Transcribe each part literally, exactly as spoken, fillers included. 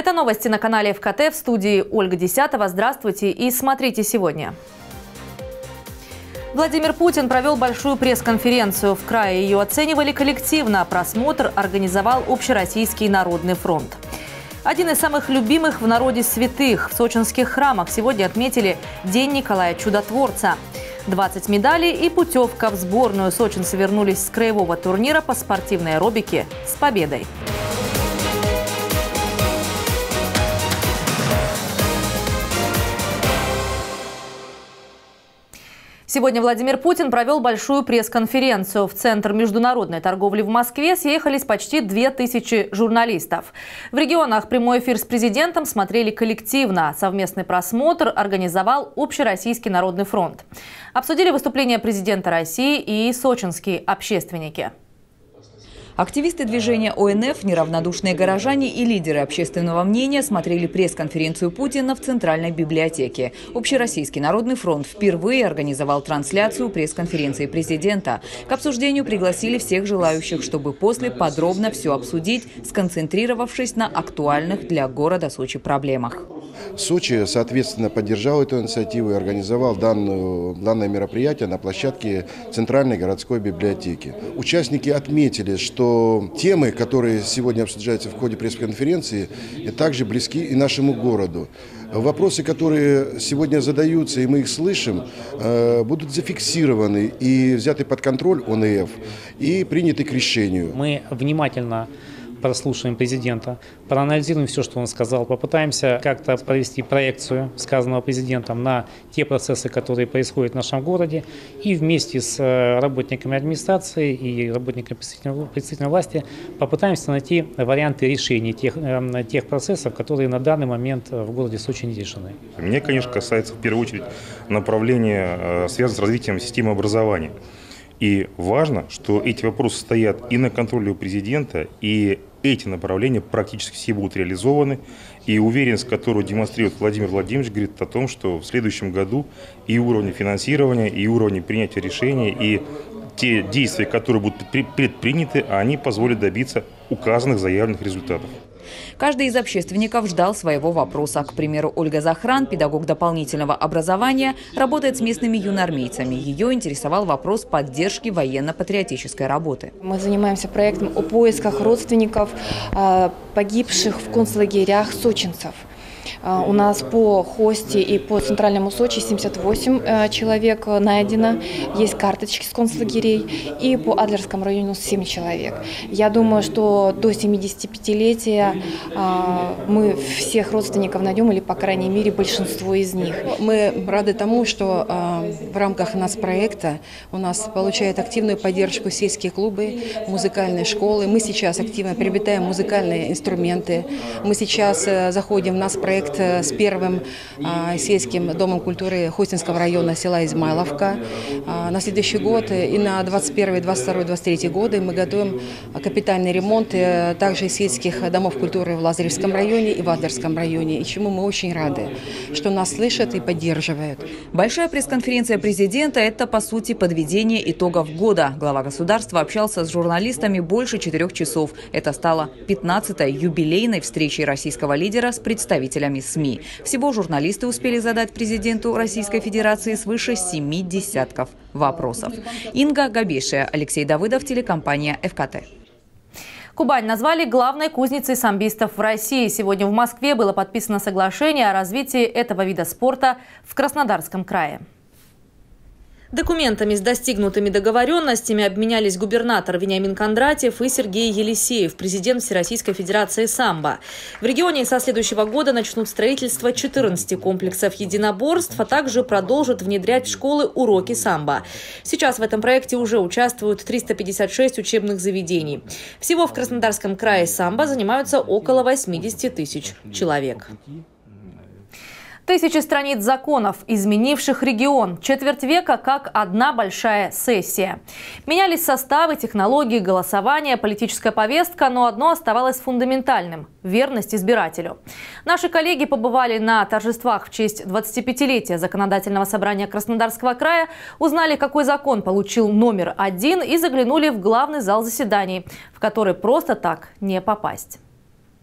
Это новости на канале эф ка тэ, в студии Ольга Десятова. Здравствуйте и смотрите сегодня. Владимир Путин провел большую пресс-конференцию. В крае ее оценивали коллективно. Просмотр организовал Общероссийский народный фронт. Один из самых любимых в народе святых. В сочинских храмах сегодня отметили День Николая Чудотворца. двадцать медалей и путевка в сборную. Сочинцы вернулись с краевого турнира по спортивной аэробике с победой. Сегодня Владимир Путин провел большую пресс-конференцию. В Центр международной торговли в Москве съехались почти две тысячи журналистов. В регионах прямой эфир с президентом смотрели коллективно. Совместный просмотр организовал Общероссийский народный фронт. Обсудили выступление президента России и сочинские общественники. Активисты движения о эн эф, неравнодушные горожане и лидеры общественного мнения смотрели пресс-конференцию Путина в Центральной библиотеке. Общероссийский народный фронт впервые организовал трансляцию пресс-конференции президента. К обсуждению пригласили всех желающих, чтобы после подробно все обсудить, сконцентрировавшись на актуальных для города Сочи проблемах. Сочи, соответственно, поддержал эту инициативу и организовал данную, данное мероприятие на площадке Центральной городской библиотеки. Участники отметили, что темы, которые сегодня обсуждаются в ходе пресс-конференции, также близки и нашему городу. Вопросы, которые сегодня задаются, и мы их слышим, будут зафиксированы и взяты под контроль о эн эф и приняты к решению. Мы внимательно прослушаем президента, проанализируем все, что он сказал, попытаемся как-то провести проекцию сказанного президентом на те процессы, которые происходят в нашем городе, и вместе с работниками администрации и работниками представительной власти попытаемся найти варианты решения тех, тех процессов, которые на данный момент в городе Сочи не решены. Меня, конечно, касается в первую очередь направления, связанного с развитием системы образования. И важно, что эти вопросы стоят и на контроле у президента, и эти направления практически все будут реализованы. И уверенность, которую демонстрирует Владимир Владимирович, говорит о том, что в следующем году и уровень финансирования, и уровень принятия решений, и те действия, которые будут предприняты, они позволят добиться указанных заявленных результатов. Каждый из общественников ждал своего вопроса. К примеру, Ольга Захран, педагог дополнительного образования, работает с местными юноармейцами. Ее интересовал вопрос поддержки военно-патриотической работы. Мы занимаемся проектом о поисках родственников погибших в концлагерях сочинцев. У нас по Хосте и по Центральному Сочи семьдесят восемь человек найдено, есть карточки с концлагерей, и по Адлерскому району семь человек. Я думаю, что до семидесятипятилетия мы всех родственников найдем, или, по крайней мере, большинство из них. Мы рады тому, что в рамках нас проекта у нас получают активную поддержку сельские клубы, музыкальные школы. Мы сейчас активно приобретаем музыкальные инструменты. Мы сейчас заходим в наш проект с первым а, сельским домом культуры Хостинского района села Измайловка. А, на следующий год и на двадцать первый, двадцать второй, двадцать третий годы мы готовим капитальный ремонт а, также сельских домов культуры в Лазаревском районе и в Адлерском районе, и чему мы очень рады, что нас слышат и поддерживают. Большая пресс-конференция президента – это, по сути, подведение итогов года. Глава государства общался с журналистами больше четырех часов. Это стало пятнадцатой юбилейной встречей российского лидера с представителями СМИ. Всего журналисты успели задать президенту Российской Федерации свыше семи десятков вопросов. Инга Габешия, Алексей Давыдов, телекомпания эф ка тэ. Кубань назвали главной кузницей самбистов в России. Сегодня в Москве было подписано соглашение о развитии этого вида спорта в Краснодарском крае. Документами с достигнутыми договоренностями обменялись губернатор Вениамин Кондратьев и Сергей Елисеев, президент Всероссийской Федерации самбо. В регионе со следующего года начнут строительство четырнадцати комплексов единоборств, а также продолжат внедрять в школы уроки самбо. Сейчас в этом проекте уже участвуют триста пятьдесят шесть учебных заведений. Всего в Краснодарском крае самбо занимаются около восьмидесяти тысяч человек. Тысячи страниц законов, изменивших регион. Четверть века как одна большая сессия. Менялись составы, технологии, голосования, политическая повестка, но одно оставалось фундаментальным – верность избирателю. Наши коллеги побывали на торжествах в честь двадцатипятилетия Законодательного собрания Краснодарского края, узнали, какой закон получил номер один, и заглянули в главный зал заседаний, в который просто так не попасть.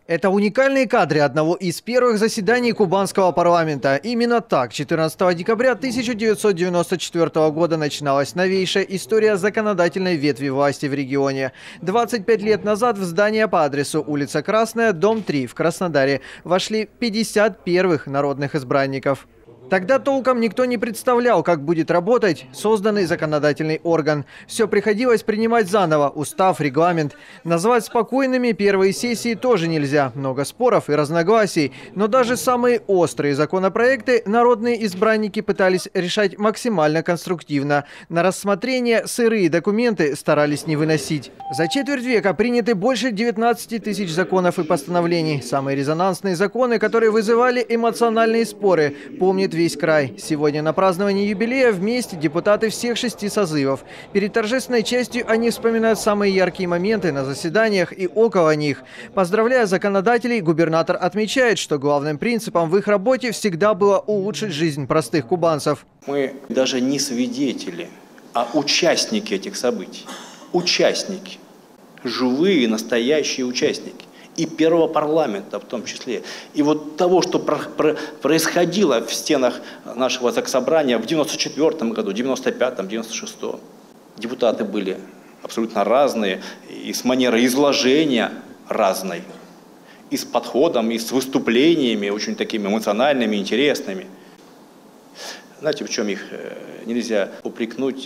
Это уникальные кадры одного из первых заседаний кубанского парламента. Именно так четырнадцатого декабря тысяча девятьсот девяносто четвёртого года начиналась новейшая история законодательной ветви власти в регионе. двадцать пять лет назад в здание по адресу улица Красная, дом три в Краснодаре вошли пятьдесят первых народных избранников. Тогда толком никто не представлял, как будет работать созданный законодательный орган. Все приходилось принимать заново, устав, регламент. Назвать спокойными первые сессии тоже нельзя. Много споров и разногласий. Но даже самые острые законопроекты народные избранники пытались решать максимально конструктивно. На рассмотрение сырые документы старались не выносить. За четверть века приняты больше девятнадцати тысяч законов и постановлений. Самые резонансные законы, которые вызывали эмоциональные споры, помнит весь край. Сегодня на праздновании юбилея вместе депутаты всех шести созывов. Перед торжественной частью они вспоминают самые яркие моменты на заседаниях и около них. Поздравляя законодателей, губернатор отмечает, что главным принципом в их работе всегда было улучшить жизнь простых кубанцев. Мы даже не свидетели, а участники этих событий. Участники. Живые, настоящие участники. И первого парламента в том числе. И вот того, что про про происходило в стенах нашего заксобрания в девяносто четвёртом году, девяносто пятом, девяносто шестом. Депутаты были абсолютно разные, и с манерой изложения разной, и с подходом, и с выступлениями очень такими эмоциональными, интересными. Знаете, в чем их нельзя упрекнуть?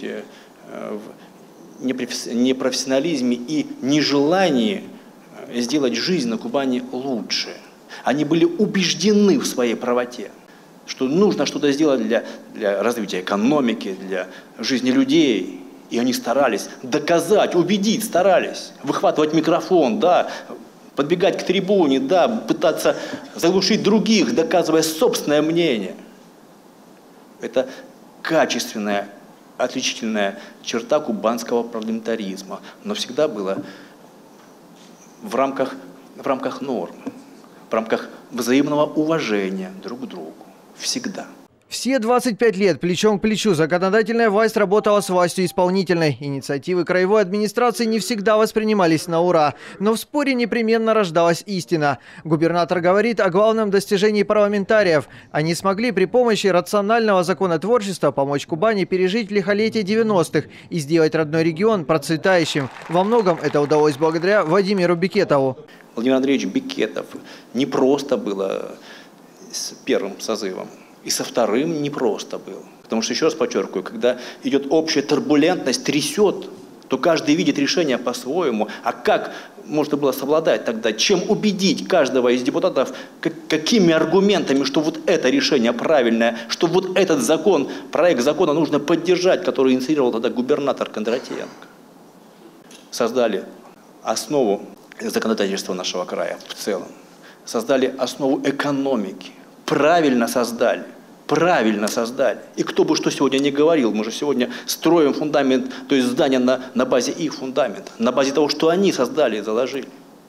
В непрофессионализме и нежелании сделать жизнь на Кубани лучше. Они были убеждены в своей правоте, что нужно что-то сделать для, для развития экономики, для жизни людей. И они старались доказать, убедить, старались. Выхватывать микрофон, да, подбегать к трибуне, да, пытаться заглушить других, доказывая собственное мнение. Это качественная, отличительная черта кубанского парламентаризма. Но всегда было в рамках, в рамках норм, в рамках взаимного уважения друг к другу. Всегда. Все двадцать пять лет плечом к плечу законодательная власть работала с властью исполнительной. Инициативы краевой администрации не всегда воспринимались на ура. Но в споре непременно рождалась истина. Губернатор говорит о главном достижении парламентариев. Они смогли при помощи рационального законотворчества помочь Кубани пережить лихолетие девяностых и сделать родной регион процветающим. Во многом это удалось благодаря Владимиру Бекетову. Владимир Андреевич Бекетов не просто было с первым созывом. И со вторым непросто было. Потому что, еще раз подчеркиваю, когда идет общая турбулентность, трясет, то каждый видит решение по-своему. А как можно было совладать тогда? Чем убедить каждого из депутатов, как, какими аргументами, что вот это решение правильное, что вот этот закон, проект закона нужно поддержать, который инициировал тогда губернатор Кондратенко. Создали основу законодательства нашего края в целом. Создали основу экономики. Правильно создали, правильно создали. И кто бы что сегодня не говорил, мы же сегодня строим фундамент, то есть здание на, на базе их фундамента, на базе того, что они создали и заложили.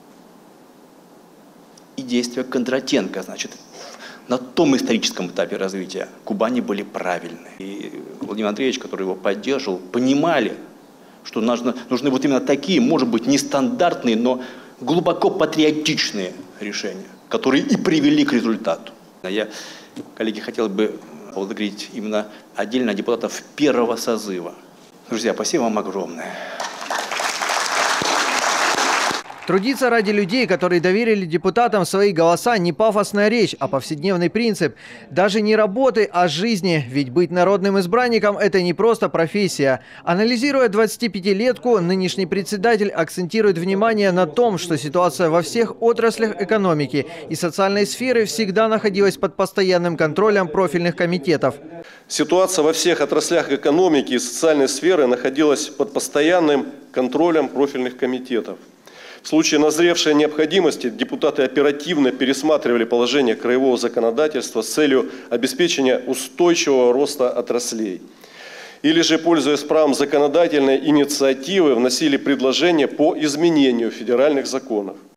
И действия Кондратенко, значит, на том историческом этапе развития Кубани были правильные. И Владимир Андреевич, который его поддерживал, понимали, что нужно, нужны вот именно такие, может быть, нестандартные, но глубоко патриотичные решения, которые и привели к результату. Я, коллеги, хотел бы поблагодарить именно отдельно депутатов первого созыва. Друзья, спасибо вам огромное. Трудиться ради людей, которые доверили депутатам свои голоса, не пафосная речь, а повседневный принцип. Даже не работы, а жизни. Ведь быть народным избранником – это не просто профессия. Анализируя двадцатипятилетку, нынешний председатель акцентирует внимание на том, что ситуация во всех отраслях экономики и социальной сферы всегда находилась под постоянным контролем профильных комитетов. Ситуация во всех отраслях экономики и социальной сферы находилась под постоянным контролем профильных комитетов. В случае назревшей необходимости депутаты оперативно пересматривали положение краевого законодательства с целью обеспечения устойчивого роста отраслей. Или же, пользуясь правом законодательной инициативы, вносили предложения по изменению федеральных законов.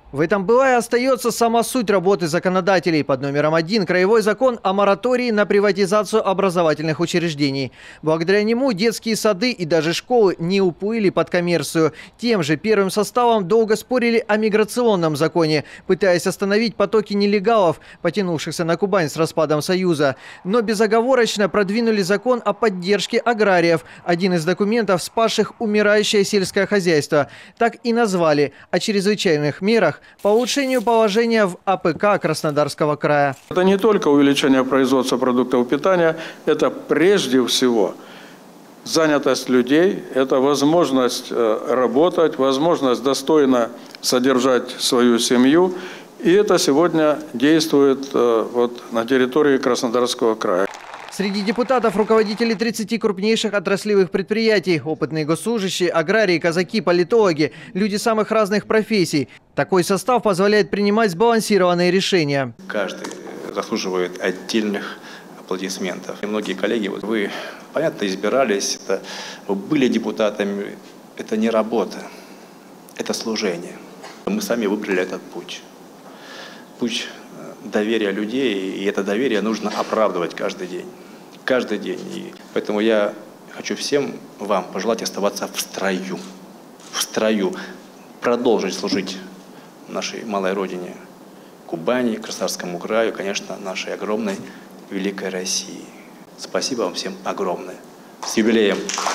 В этом была и остается сама суть работы законодателей. Под номером один – Краевой закон о моратории на приватизацию образовательных учреждений. Благодаря нему детские сады и даже школы не уплыли под коммерцию. Тем же первым составом долго спорили о миграционном законе, пытаясь остановить потоки нелегалов, потянувшихся на Кубань с распадом Союза. Но безоговорочно продвинули закон о поддержке аграриев, один из документов, спасших умирающее сельское хозяйство. Так и назвали – о чрезвычайных мерах по улучшению положения в А П К Краснодарского края. Это не только увеличение производства продуктов питания, это прежде всего занятость людей, это возможность работать, возможность достойно содержать свою семью. И это сегодня действует вот на территории Краснодарского края. Среди депутатов руководители тридцати крупнейших отраслевых предприятий, опытные госслужащие, аграрии, казаки, политологи, люди самых разных профессий. Такой состав позволяет принимать сбалансированные решения. Каждый заслуживает отдельных аплодисментов. И многие коллеги, вот вы, понятно, избирались, это, вы были депутатами, это не работа, это служение. Мы сами выбрали этот путь. Путь доверия людей, и это доверие нужно оправдывать каждый день. Каждый день. И поэтому я хочу всем вам пожелать оставаться в строю. В строю. Продолжить служить нашей малой родине, Кубани, Краснодарскому краю, конечно, нашей огромной, великой России. Спасибо вам всем огромное. С юбилеем!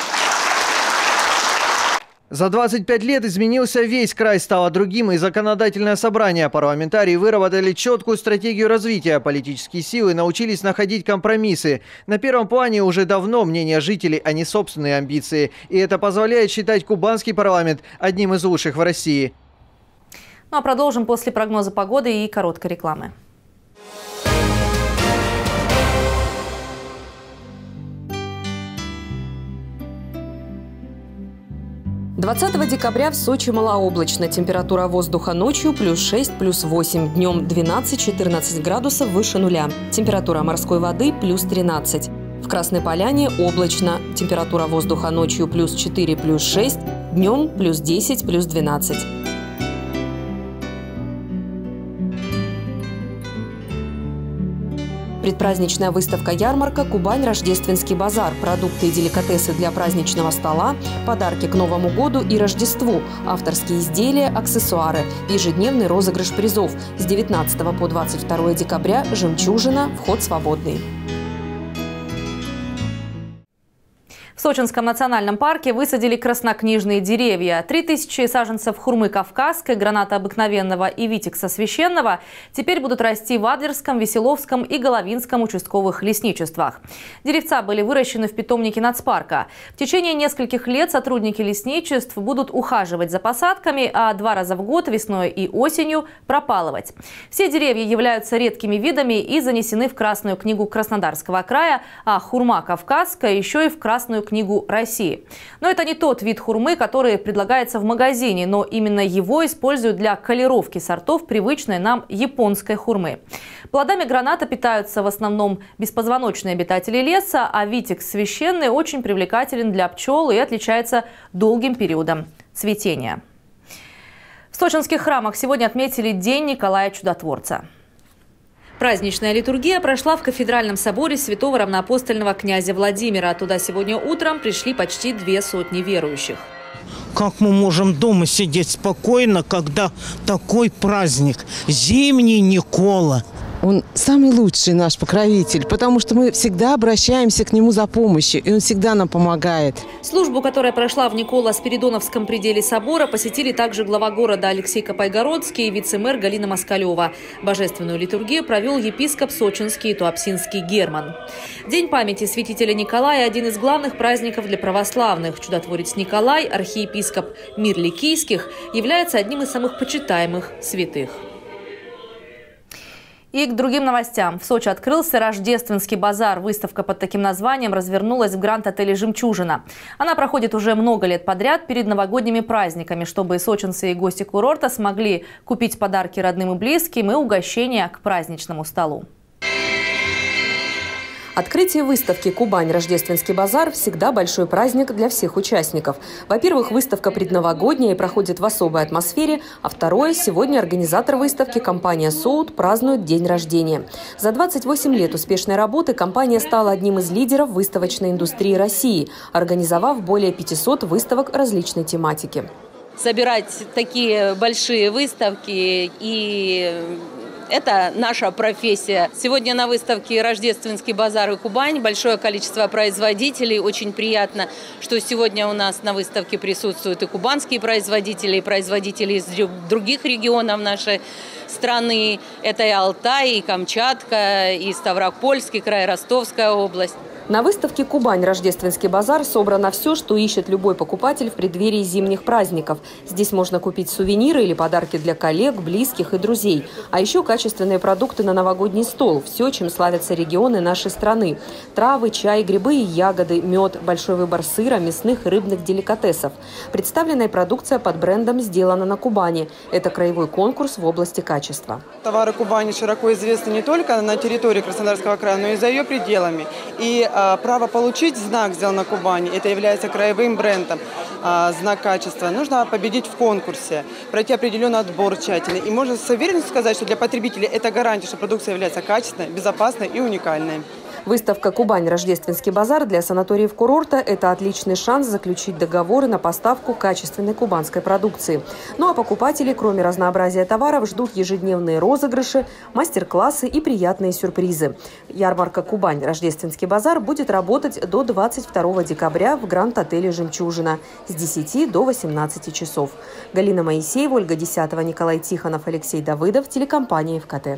За двадцать пять лет изменился весь край, стало другим и законодательное собрание. Парламентарии выработали четкую стратегию развития. Политические силы научились находить компромиссы. На первом плане уже давно мнение жителей, а не собственные амбиции. И это позволяет считать кубанский парламент одним из лучших в России. Ну а продолжим после прогноза погоды и короткой рекламы. двадцатого декабря в Сочи малооблачно. Температура воздуха ночью плюс шесть, плюс восемь. Днем двенадцать-четырнадцать градусов выше нуля. Температура морской воды плюс тринадцать. В Красной Поляне облачно. Температура воздуха ночью плюс четыре, плюс шесть. Днем плюс десять, плюс двенадцать. Предпраздничная выставка-ярмарка «Кубань. Рождественский базар». Продукты и деликатесы для праздничного стола, подарки к Новому году и Рождеству, авторские изделия, аксессуары, ежедневный розыгрыш призов. С девятнадцатого по двадцать второе декабря «Жемчужина», вход свободный. В Сочинском национальном парке высадили краснокнижные деревья. Три тысячи саженцев хурмы кавказской, граната обыкновенного и витекса священного теперь будут расти в Адлерском, Веселовском и Головинском участковых лесничествах. Деревца были выращены в питомнике нацпарка. В течение нескольких лет сотрудники лесничеств будут ухаживать за посадками, а два раза в год, весной и осенью, пропалывать. Все деревья являются редкими видами и занесены в Красную книгу Краснодарского края, а хурма кавказская еще и в Красную книгу книгу России. Но это не тот вид хурмы, который предлагается в магазине, но именно его используют для колеровки сортов привычной нам японской хурмы. Плодами граната питаются в основном беспозвоночные обитатели леса, а витекс священный очень привлекателен для пчел и отличается долгим периодом цветения. В сочинских храмах сегодня отметили День Николая Чудотворца. Праздничная литургия прошла в кафедральном соборе святого равноапостольного князя Владимира. Туда сегодня утром пришли почти две сотни верующих. Как мы можем дома сидеть спокойно, когда такой праздник? Зимний Никола. Он самый лучший наш покровитель, потому что мы всегда обращаемся к нему за помощью, и он всегда нам помогает. Службу, которая прошла в Николо-Спиридоновском пределе собора, посетили также глава города Алексей Копайгородский и вице-мэр Галина Москалева. Божественную литургию провел епископ сочинский и туапсинский Герман. День памяти святителя Николая – один из главных праздников для православных. Чудотворец Николай, архиепископ Мир-Ликийских, является одним из самых почитаемых святых. И к другим новостям. В Сочи открылся Рождественский базар. Выставка под таким названием развернулась в гранд-отеле «Жемчужина». Она проходит уже много лет подряд перед новогодними праздниками, чтобы сочинцы и гости курорта смогли купить подарки родным и близким и угощения к праздничному столу. Открытие выставки «Кубань. Рождественский базар» всегда большой праздник для всех участников. Во-первых, выставка предновогодняя и проходит в особой атмосфере, а второе, сегодня организатор выставки, компания «Соут», празднует день рождения. За двадцать восемь лет успешной работы компания стала одним из лидеров выставочной индустрии России, организовав более пятисот выставок различной тематики. Собирать такие большие выставки, и это наша профессия. Сегодня на выставке «Рождественский базар» и «Кубань» большое количество производителей. Очень приятно, что сегодня у нас на выставке присутствуют и кубанские производители, и производители из других регионов нашей страны. Это и Алтай, и Камчатка, и Ставропольский край, Ростовская область. На выставке «Кубань. Рождественский базар» собрано все, что ищет любой покупатель в преддверии зимних праздников. Здесь можно купить сувениры или подарки для коллег, близких и друзей. А еще качественные продукты на новогодний стол. Все, чем славятся регионы нашей страны. Травы, чай, грибы и ягоды, мед, большой выбор сыра, мясных и рыбных деликатесов. Представленная продукция под брендом «Сделано на Кубани». Это краевой конкурс в области качества. Товары Кубани широко известны не только на территории Краснодарского края, но и за ее пределами. И право получить знак «Сделано на Кубани» – это является краевым брендом, знак качества. Нужно победить в конкурсе, пройти определенный отбор тщательный. И можно с уверенностью сказать, что для потребителей это гарантия, что продукция является качественной, безопасной и уникальной. Выставка «Кубань. Рождественский базар» для санаториев-курорта – это отличный шанс заключить договоры на поставку качественной кубанской продукции. Ну а покупатели, кроме разнообразия товаров, ждут ежедневные розыгрыши, мастер-классы и приятные сюрпризы. Ярмарка «Кубань. Рождественский базар» будет работать до двадцать второго декабря в Гранд-отеле «Жемчужина» с десяти до восемнадцати часов. Галина Моисеева, Ольга Десятова, Николай Тихонов, Алексей Давыдов, телекомпания эф ка тэ.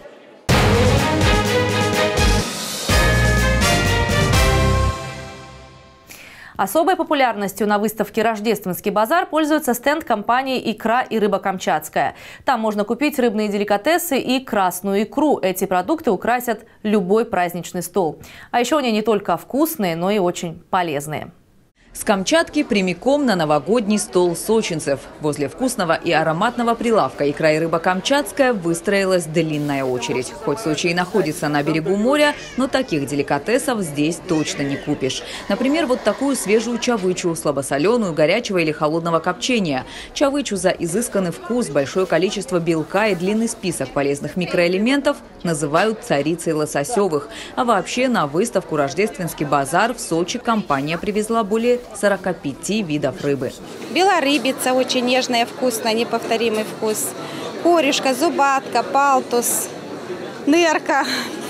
Особой популярностью на выставке «Рождественский базар» пользуется стенд компании «Икра и рыба Камчатская». Там можно купить рыбные деликатесы и красную икру. Эти продукты украсят любой праздничный стол. А еще они не только вкусные, но и очень полезные. С Камчатки прямиком на новогодний стол сочинцев. Возле вкусного и ароматного прилавка «Икра и рыба Камчатская» выстроилась длинная очередь. Хоть Сочи и находится на берегу моря, но таких деликатесов здесь точно не купишь. Например, вот такую свежую чавычу, слабосоленую, горячего или холодного копчения. Чавычу за изысканный вкус, большое количество белка и длинный список полезных микроэлементов называют царицей лососевых. А вообще на выставку «Рождественский базар» в Сочи компания привезла более сорока пяти видов рыбы. Белорыбица очень нежная, вкусная, неповторимый вкус. Корюшка, зубатка, палтус, нырка.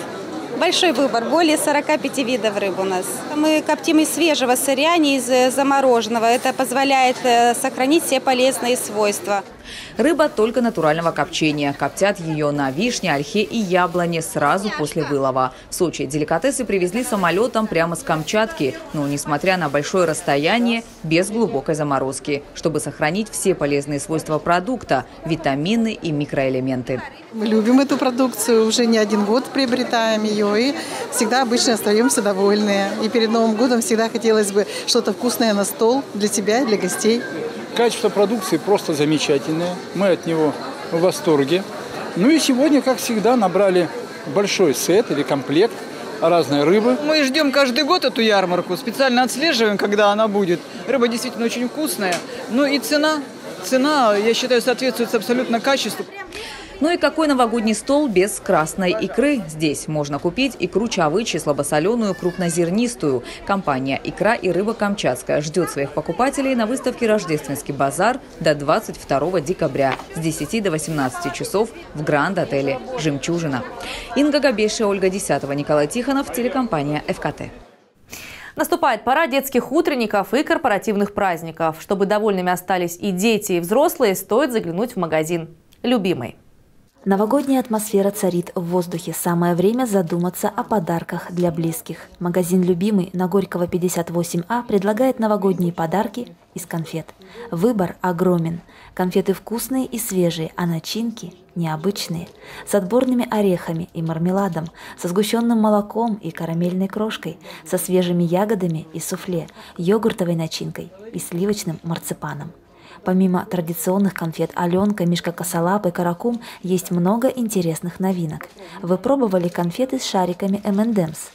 Большой выбор, более сорока пяти видов рыб у нас. Мы коптим из свежего сырья, не из замороженного. Это позволяет сохранить все полезные свойства. Рыба только натурального копчения. Коптят ее на вишне, ольхе и яблоне сразу после вылова. В Сочи деликатесы привезли самолетом прямо с Камчатки. Но, несмотря на большое расстояние, без глубокой заморозки, чтобы сохранить все полезные свойства продукта, витамины и микроэлементы. Мы любим эту продукцию, уже не один год приобретаем ее и всегда обычно остаемся довольны. И перед Новым годом всегда хотелось бы что-то вкусное на стол для себя и для гостей. Качество продукции просто замечательное. Мы от него в восторге. Ну и сегодня, как всегда, набрали большой сет или комплект разной рыбы. Мы ждем каждый год эту ярмарку, специально отслеживаем, когда она будет. Рыба действительно очень вкусная. Ну и цена, цена, я считаю, соответствует абсолютно качеству. Ну и какой новогодний стол без красной икры? Здесь можно купить икру чавычи, слабосоленую, крупнозернистую. Компания «Икра и рыба Камчатская» ждет своих покупателей на выставке «Рождественский базар» до двадцать второго декабря с десяти до восемнадцати часов в Гранд-отеле «Жемчужина». Инга Габеша, Ольга Десятова, Николай Тихонов, телекомпания эф ка тэ. Наступает пора детских утренников и корпоративных праздников. Чтобы довольными остались и дети, и взрослые, стоит заглянуть в магазин «Любимый». Новогодняя атмосфера царит в воздухе. Самое время задуматься о подарках для близких. Магазин «Любимый» на Горького пятьдесят восемь а предлагает новогодние подарки из конфет. Выбор огромен. Конфеты вкусные и свежие, а начинки необычные. С отборными орехами и мармеладом, со сгущенным молоком и карамельной крошкой, со свежими ягодами и суфле, йогуртовой начинкой и сливочным марципаном. Помимо традиционных конфет «Аленка», «Мишка Косолап» и «Каракум» есть много интересных новинок. Вы пробовали конфеты с шариками эм энд эмс?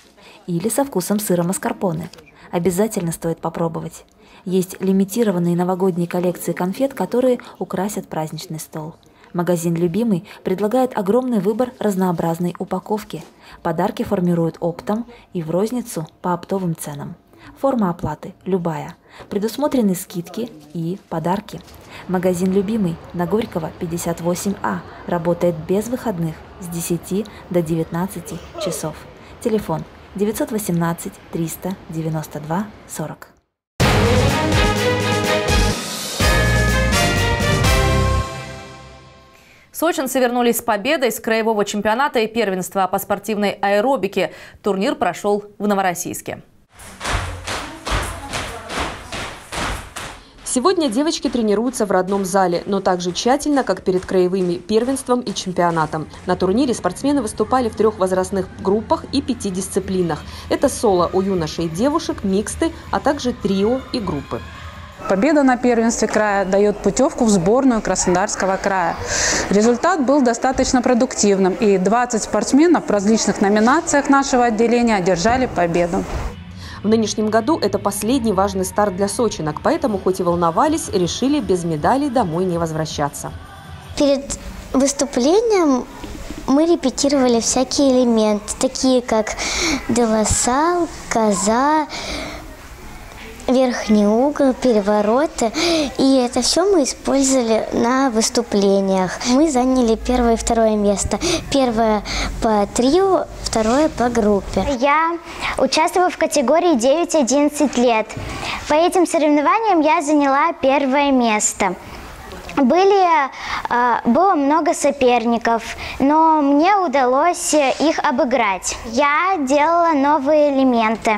или со вкусом сыра маскарпоне. Обязательно стоит попробовать. Есть лимитированные новогодние коллекции конфет, которые украсят праздничный стол. Магазин «Любимый» предлагает огромный выбор разнообразной упаковки. Подарки формируют оптом и в розницу по оптовым ценам. Форма оплаты любая. Предусмотрены скидки и подарки. Магазин «Любимый» на Горького, пятьдесят восемь А. Работает без выходных с десяти до девятнадцати часов. Телефон девятьсот восемнадцать триста девяносто два сорок. Сочинцы вернулись с победой с краевого чемпионата и первенства по спортивной аэробике. Турнир прошел в Новороссийске. Сегодня девочки тренируются в родном зале, но так же тщательно, как перед краевыми первенством и чемпионатом. На турнире спортсмены выступали в трех возрастных группах и пяти дисциплинах. Это соло у юношей и девушек, миксты, а также трио и группы. Победа на первенстве края дает путевку в сборную Краснодарского края. Результат был достаточно продуктивным, и двадцать спортсменов в различных номинациях нашего отделения одержали победу. В нынешнем году это последний важный старт для сочинок, поэтому, хоть и волновались, решили без медалей домой не возвращаться. Перед выступлением мы репетировали всякие элементы, такие как делосал, коза, верхний угол, перевороты. И это все мы использовали на выступлениях. Мы заняли первое и второе место. Первое по трио, второе по группе. Я участвую в категории девять-одиннадцать лет. По этим соревнованиям я заняла первое место. Были, было много соперников, но мне удалось их обыграть. Я делала новые элементы.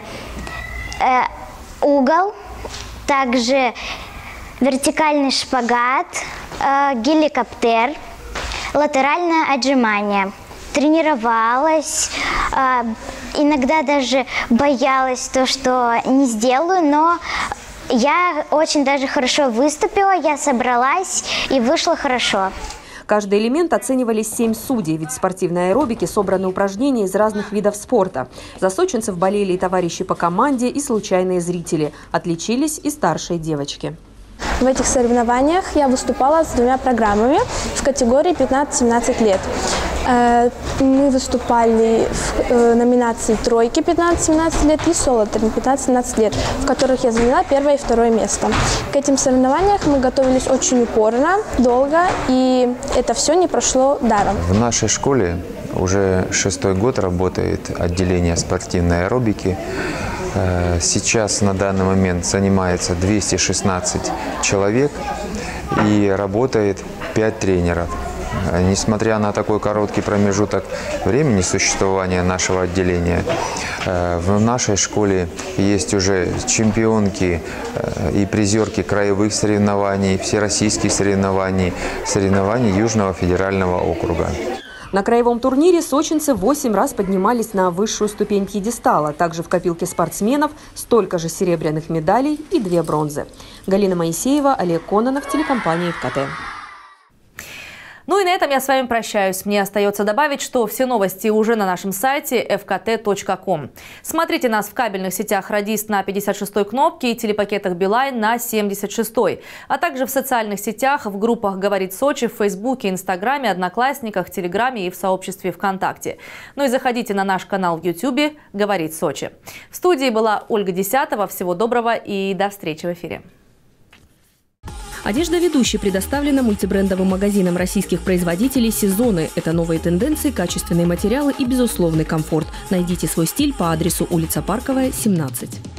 Угол, также вертикальный шпагат, э, геликоптер, латеральное отжимание. Тренировалась, э, иногда даже боялась то, что не сделаю, но я очень даже хорошо выступила, я собралась и вышла хорошо. Каждый элемент оценивали семь судей, ведь в спортивной аэробике собраны упражнения из разных видов спорта. За сочинцев болели и товарищи по команде, и случайные зрители. Отличились и старшие девочки. В этих соревнованиях я выступала с двумя программами в категории пятнадцать-семнадцать лет. Мы выступали в номинации «Тройки» пятнадцать-семнадцать лет и «Соло» пятнадцать-семнадцать лет, в которых я заняла первое и второе место. К этим соревнованиям мы готовились очень упорно, долго, и это все не прошло даром. В нашей школе уже шестой год работает отделение спортивной аэробики. Сейчас на данный момент занимается двести шестнадцать человек и работает пять тренеров. Несмотря на такой короткий промежуток времени существования нашего отделения, в нашей школе есть уже чемпионки и призерки краевых соревнований, всероссийских соревнований, соревнований Южного федерального округа. На краевом турнире сочинцы восемь раз поднимались на высшую ступень пьедестала. Также в копилке спортсменов столько же серебряных медалей и две бронзы. Галина Моисеева, Олег Кононов, телекомпания эф ка тэ. Ну и на этом я с вами прощаюсь. Мне остается добавить, что все новости уже на нашем сайте эф ка тэ точка ком. Смотрите нас в кабельных сетях «Радист» на пятьдесят шестой кнопке и телепакетах «Билайн» на семьдесят шестой. А также в социальных сетях, в группах «Говорит Сочи», в Фейсбуке, Инстаграме, Одноклассниках, Телеграме и в сообществе ВКонтакте. Ну и заходите на наш канал в Ютубе «Говорит Сочи». В студии была Ольга Десятова. Всего доброго и до встречи в эфире. Одежда ведущей предоставлена мультибрендовым магазином российских производителей «Сезоны». Это новые тенденции, качественные материалы и безусловный комфорт. Найдите свой стиль по адресу улица Парковая, семнадцать.